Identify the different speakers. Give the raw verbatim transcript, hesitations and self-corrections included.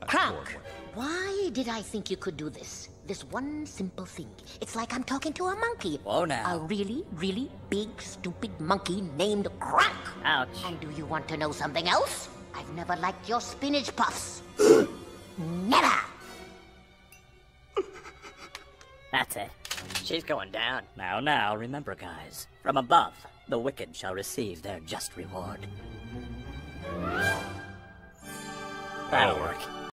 Speaker 1: Kronk, why did I think you could do this? This one simple thing. It's like I'm talking to a monkey.
Speaker 2: Whoa now.
Speaker 1: A really, really big, stupid monkey named Kronk.
Speaker 2: Ouch.
Speaker 1: And do you want to know something else? I've never liked your spinach puffs. Never!
Speaker 2: That's it. She's going down. Now, now, remember, guys. From above, the wicked shall receive their just reward. That'll work.